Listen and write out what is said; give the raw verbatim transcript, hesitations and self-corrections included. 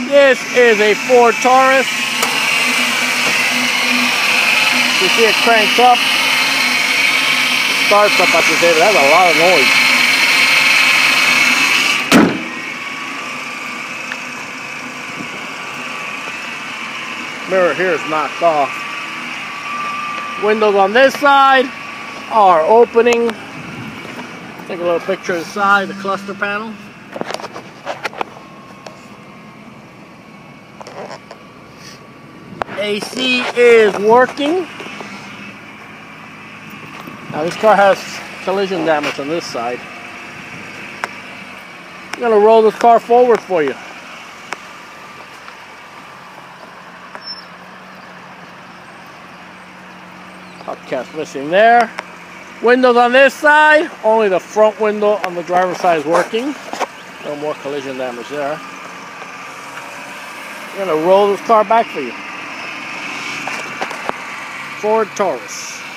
This is a Ford Taurus. You see it cranks up. It starts up at the table. That's a lot of noise. Mirror here is knocked off. Windows on this side are opening. Take a little picture of the side, the cluster panel. A C is working. Now this car has collision damage on this side. I'm going to roll this car forward for you. Hubcap's missing there. Windows on this side, only the front window on the driver's side is working. No more collision damage there. I'm going to roll this car back for you. Ford Taurus.